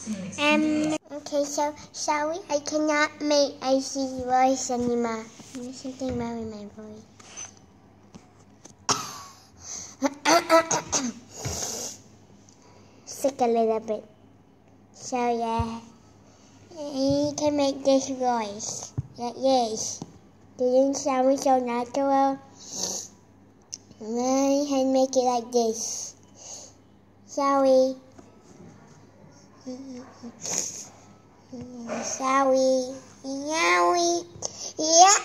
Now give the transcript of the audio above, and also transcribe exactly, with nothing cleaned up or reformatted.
Um, okay, so shall we? I cannot make Icy's voice anymore. There's something wrong with my voice. Sick a little bit. So yeah, you can make this voice like this. Didn't sound so natural. I can make it like this. Shall we? Shall we? Shall we? Yeah.